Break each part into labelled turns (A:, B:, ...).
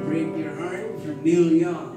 A: Break Your Heart from Neil Young.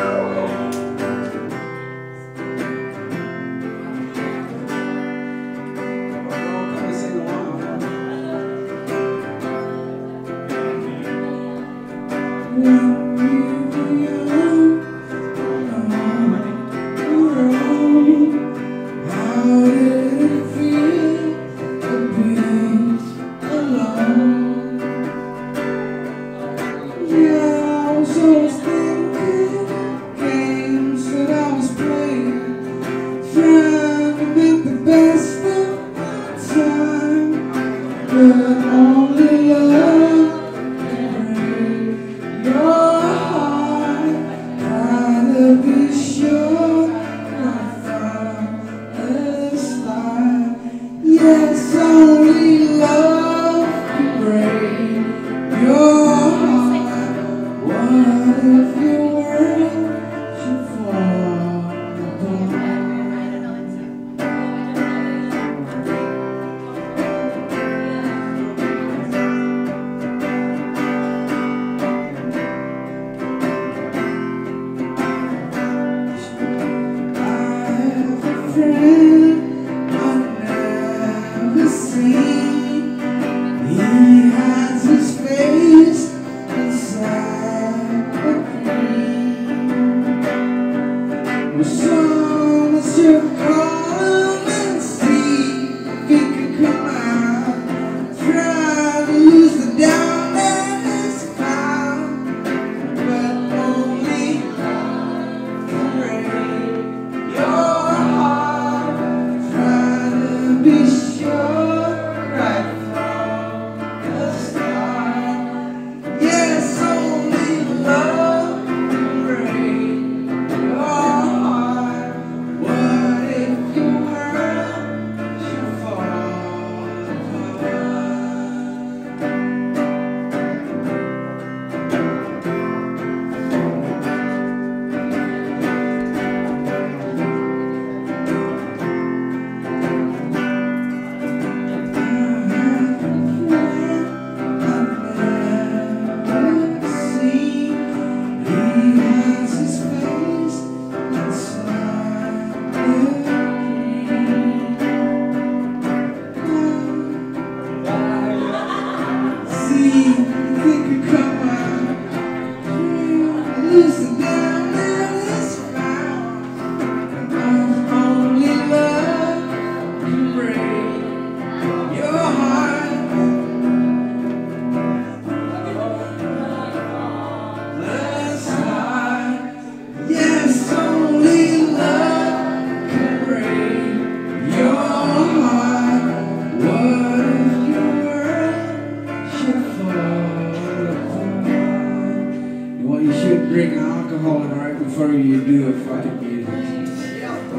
A: Drink alcohol right before you do a fucking music.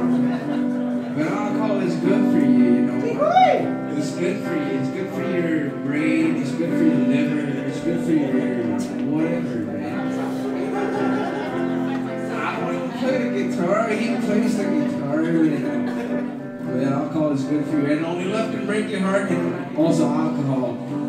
A: But alcohol is good for you, you know. It's good for you. It's good for your brain. It's good for your liver. It's good for your whatever, man. I want to play the guitar. He plays the guitar. But alcohol is good for you. And only love can break your heart. And also alcohol.